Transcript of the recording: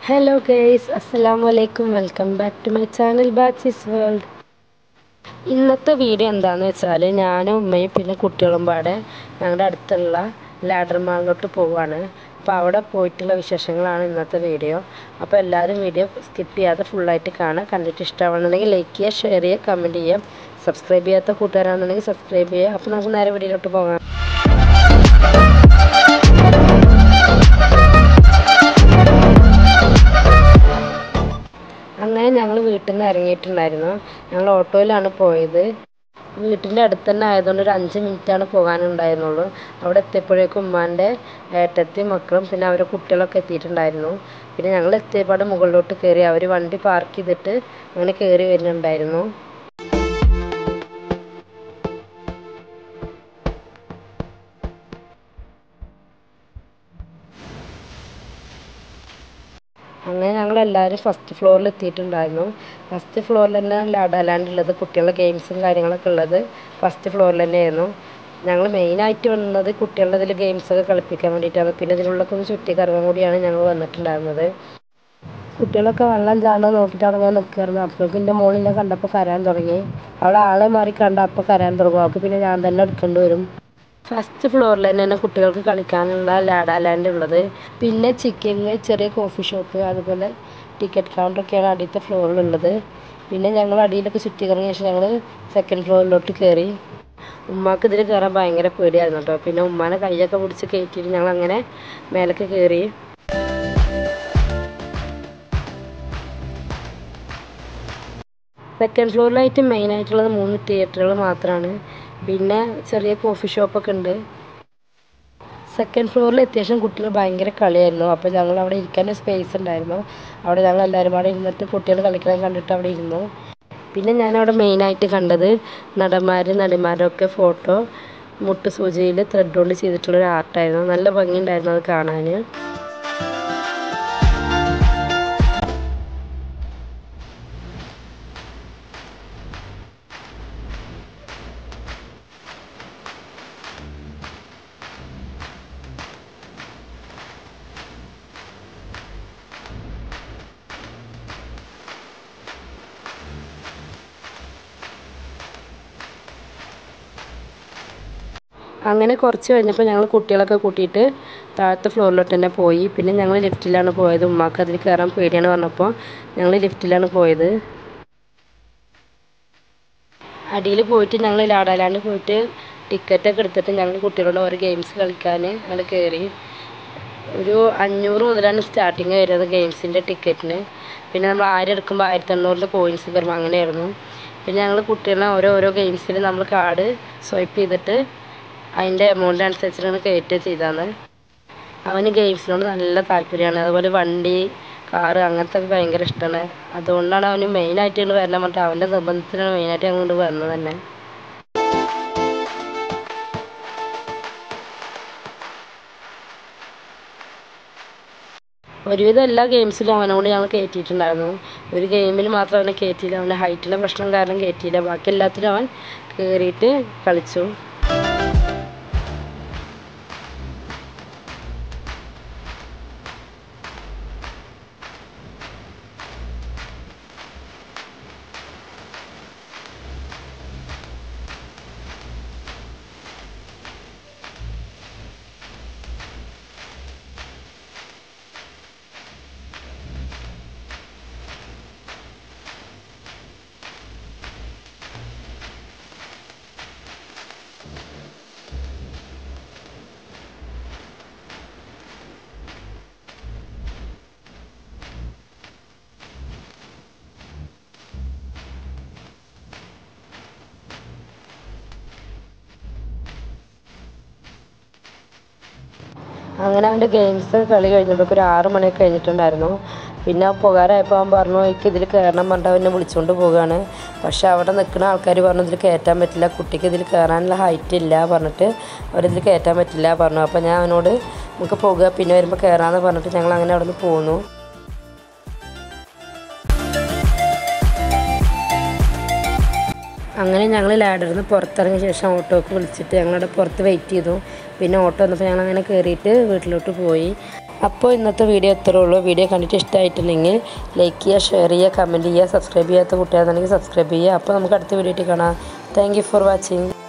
Hello guys, Assalamu alaikum. Welcome back to my channel Batchis World. ഇന്നത്തെ video എന്താണെന്ന് വെച്ചാൽ ഞാനും ഉമ്മയും പിന്നെ കുട്ടികളും പാടെ ഞങ്ങളുടെ അടുത്തുള്ള ലാഡർ മാളിലോട്ട് പോവുകയാണ്. അപ്പോൾ അവിടെ പോയിട്ടുള്ള വിശേഷങ്ങളാണ് ഇന്നത്തെ വീഡിയോ. അപ്പോൾ എല്ലാവരും വീഡിയോ സ്കിപ്പ് ചെയ്യാതെ ഫുള്ളായിട്ട് കാണുക. കണ്ടിട്ട് ഇഷ്ടമാണെന്നുണ്ടെങ്കിൽ ലൈക്ക് ചെയ്യുക, ഷെയർ ചെയ്യുക, കമൻറ്റ് ചെയ്യുക. സബ്സ്ക്രൈബ് ചെയ്യാത്ത കൂട്ടുകാരാണെന്നുണ്ടെങ്കിൽ സബ്സ്ക്രൈബ് ചെയ്യുക. അപ്പോൾ നമുക്ക് നേരെ വീഡിയോയിലോട്ട് പോകാം. അങ്ങനെ ഞങ്ങൾ വീട്ടിൽ നിന്ന് ഇറങ്ങിയിട്ടുണ്ടായിരുന്നു. ഞങ്ങൾ ഓട്ടോയിലാണ് പോയത്. വീട്ടിൻ്റെ അടുത്ത് തന്നെ ആയതുകൊണ്ട് ഒരു 5 മിനിറ്റാണ് പോകാനുണ്ടായിരുന്നുള്ളൂ. അവിടെ എത്തിയപ്പോഴേക്കും ഉമ്മാൻ്റെ ഏട്ടത്തി മക്കളും പിന്നെ അവരുടെ കുട്ടികളൊക്കെ എത്തിയിട്ടുണ്ടായിരുന്നു. പിന്നെ ഞങ്ങൾ എത്തിയപാട് മുകളിലോട്ട് കയറി. അവർ വണ്ടി പാർക്ക് ചെയ്തിട്ട് അങ്ങനെ കയറി വരുന്നുണ്ടായിരുന്നു. അങ്ങനെ ഞങ്ങളെല്ലാവരും ഫസ്റ്റ് ഫ്ലോറിൽ എത്തിയിട്ടുണ്ടായിരുന്നു. ഫസ്റ്റ് ഫ്ലോറിൽ തന്നെ ലാഡാലാൻഡ് ഉള്ളത്, കുട്ടികളുടെ ഗെയിംസും കാര്യങ്ങളൊക്കെ ഉള്ളത് ഫസ്റ്റ് ഫ്ലോറിൽ തന്നെയായിരുന്നു. ഞങ്ങൾ മെയിനായിട്ട് വന്നത് കുട്ടികളുടെ ഇതിൽ ഗെയിംസൊക്കെ കളിപ്പിക്കാൻ വേണ്ടിയിട്ടാണ്. പിന്നെ ഇതിനുള്ളൊക്കെ ഒന്ന് ചുറ്റി കറങ്ങാൻ കൂടിയാണ് ഞങ്ങൾ വന്നിട്ടുണ്ടായിരുന്നത്. കുട്ടികളൊക്കെ വെള്ളം ചാടുന്നത് നോക്കിയിട്ടാണ് ഞാൻ നിൽക്കുന്നത്. അപ്പോഴേക്കും എൻ്റെ മോളിനെ കണ്ടപ്പോൾ കരയാൻ തുടങ്ങി. അവളെ ആളെ മാറി കണ്ട അപ്പോൾ കരയാൻ തുടങ്ങും. അവൾക്ക് പിന്നെ ഞാൻ തന്നെ എടുക്കേണ്ടി വരും. ഫസ്റ്റ് ഫ്ലോറിൽ തന്നെയാണ് കുട്ടികൾക്ക് കളിക്കാനുള്ള ലാഡാലാൻഡ് ഉള്ളത്. പിന്നെ ചിക്കന്, ചെറിയ കോഫി ഷോപ്പ്, അതുപോലെ ടിക്കറ്റ് കൗണ്ടറൊക്കെയാണ് അടിയത്തെ ഫ്ലോറിലുള്ളത്. പിന്നെ ഞങ്ങൾ അടിയിലൊക്കെ ചുറ്റി കറങ്ങിയ ശേഷം ഞങ്ങൾ സെക്കൻഡ് ഫ്ലോറിലോട്ട് കയറി. ഉമ്മാക്ക് ഇതിൽ കയറാൻ ഭയങ്കര പേടിയായിരുന്നു കേട്ടോ. പിന്നെ ഉമ്മാനെ കൈയൊക്കെ പിടിച്ച് കയറ്റിയിട്ട് ഞങ്ങൾ അങ്ങനെ മേലേക്ക് കയറി. സെക്കൻഡ് ഫ്ലോറിലായിട്ട് മെയിനായിട്ടുള്ളത് 3 തിയേറ്ററുകൾ മാത്രമാണ്. പിന്നെ ചെറിയ കോഫി ഷോപ്പൊക്കെ ഉണ്ട്. സെക്കൻഡ് ഫ്ലോറിൽ അത്യാവശ്യം കുട്ടികൾ ഭയങ്കര കളിയായിരുന്നു. അപ്പോൾ ഞങ്ങൾ അവിടെ ഇരിക്കാൻ സ്പേസ് ഉണ്ടായിരുന്നു. അവിടെ ഞങ്ങൾ എല്ലാവരും അവിടെ ഇരുന്നിട്ട് കുട്ടികൾ കളിക്കാൻ കണ്ടിട്ട് അവിടെ ഇരുന്നു. പിന്നെ ഞാനവിടെ മെയിനായിട്ട് കണ്ടത് നടിമാരൊക്കെ ഫോട്ടോ മുട്ട് സൂചിയിൽ ത്രെഡ് കൊണ്ട് ചെയ്തിട്ടുള്ളൊരു ആർട്ടായിരുന്നു. നല്ല ഭംഗിയുണ്ടായിരുന്നു അത് കാണാൻ. അങ്ങനെ കുറച്ച് കഴിഞ്ഞപ്പോൾ ഞങ്ങൾ കുട്ടികളൊക്കെ കൂട്ടിയിട്ട് താഴത്തെ ഫ്ലോറിലോട്ട് തന്നെ പോയി. പിന്നെ ഞങ്ങൾ ലിഫ്റ്റിലാണ് പോയത്. ഉമ്മാക്ക് അതിൽ കയറാൻ പേടിയാണ് പറഞ്ഞപ്പോൾ ഞങ്ങൾ ലിഫ്റ്റിലാണ് പോയത്. അടിയിൽ പോയിട്ട് ഞങ്ങൾ ലാഡാലാൻഡ് പോയിട്ട് ടിക്കറ്റൊക്കെ എടുത്തിട്ട് ഞങ്ങൾ കുട്ടികളോട് ഓരോ ഗെയിംസ് കളിക്കാൻ ഞങ്ങൾ കയറി. ഒരു 500 മുതലാണ് സ്റ്റാർട്ടിങ് വരുന്നത് ഗെയിംസിൻ്റെ ടിക്കറ്റിന്. പിന്നെ നമ്മൾ 1000 എടുക്കുമ്പോൾ 1500 കോയിൻസ് വരും, അങ്ങനെയായിരുന്നു. പിന്നെ ഞങ്ങൾ കുട്ടികളെ ഓരോ ഗെയിംസിൽ നമ്മൾ കാർഡ് സ്വൈപ്പ് ചെയ്തിട്ട് അതിൻ്റെ എമൗണ്ട് അനുസരിച്ചിട്ടാണ് കയറ്റുക ചെയ്തത്. അവന് ഗെയിംസിനോട് നല്ല താല്പര്യമാണ്. അതുപോലെ വണ്ടി, കാറ് അങ്ങനത്തെ ഒക്കെ ഭയങ്കര ഇഷ്ടമാണ്. അതുകൊണ്ടാണ് അവന് മെയിനായിട്ട് ഇങ്ങോട്ട് വരണം പറഞ്ഞിട്ട് അവൻ്റെ നിർബന്ധത്തിനാണ് മെയിനായിട്ട് അങ്ങോട്ട് വന്നത് തന്നെ. ഒരുവിധം എല്ലാ ഗെയിംസിലും അവനോട് ഞങ്ങൾ കയറ്റിയിട്ടുണ്ടായിരുന്നു. ഒരു ഗെയിമിൽ മാത്രം അവനെ കയറ്റിയില്ല. അവൻ്റെ ഹൈറ്റിലെ പ്രശ്നം കാരണം കയറ്റിയില്ല. ബാക്കി എല്ലാത്തിലും അവൻ കയറിയിട്ട് കളിച്ചു. അങ്ങനെ അവൻ്റെ ഗെയിംസ് കളി കഴിഞ്ഞപ്പോൾ ഒരു 6 മണിയൊക്കെ കഴിഞ്ഞിട്ടുണ്ടായിരുന്നു. പിന്നെ പോകാറായപ്പോൾ അവൻ പറഞ്ഞു എനിക്ക് ഇതിൽ കയറണം പറഞ്ഞിട്ട് അവനെ വിളിച്ചുകൊണ്ട് പോവുകയാണ്. പക്ഷെ അവിടെ നിൽക്കുന്ന ആൾക്കാർ പറഞ്ഞു ഇതിൽ കയറ്റാൻ പറ്റില്ല, കുട്ടിക്ക് ഇതിൽ കയറാനുള്ള ഹൈറ്റ് ഇല്ല പറഞ്ഞിട്ട് അവരിതിൽ കയറ്റാൻ പറ്റില്ല പറഞ്ഞു. അപ്പോൾ ഞാൻ അവനോട് നമുക്ക് പോകുക, പിന്നെ വരുമ്പോൾ കയറാമെന്ന് പറഞ്ഞിട്ട് ഞങ്ങൾ അങ്ങനെ അവിടെ നിന്ന് പോന്നു. അങ്ങനെ ഞങ്ങൾ ലാഡറിൽ നിന്ന് പുറത്തിറങ്ങിയ ശേഷം ഓട്ടോക്ക് വിളിച്ചിട്ട് ഞങ്ങളവിടെ പുറത്ത് വെയിറ്റ് ചെയ്തു. പിന്നെ ഓട്ടോ വന്നപ്പോൾ ഞങ്ങളങ്ങനെ കയറിയിട്ട് വീട്ടിലോട്ട് പോയി. അപ്പോൾ ഇന്നത്തെ വീഡിയോ ഇത്രേ ഉള്ളൂ. വീഡിയോ കണ്ടിട്ട് ഇഷ്ടമായിട്ടുണ്ടെങ്കിൽ ലൈക്ക് ചെയ്യുക, ഷെയർ ചെയ്യുക, കമൻറ്റ് ചെയ്യുക. സബ്സ്ക്രൈബ് ചെയ്യാത്ത കുട്ടികളാണെങ്കിൽ സബ്സ്ക്രൈബ് ചെയ്യുക. അപ്പോൾ നമുക്ക് അടുത്ത വീഡിയോ ആയിട്ട് കാണാം. Thank you for watching.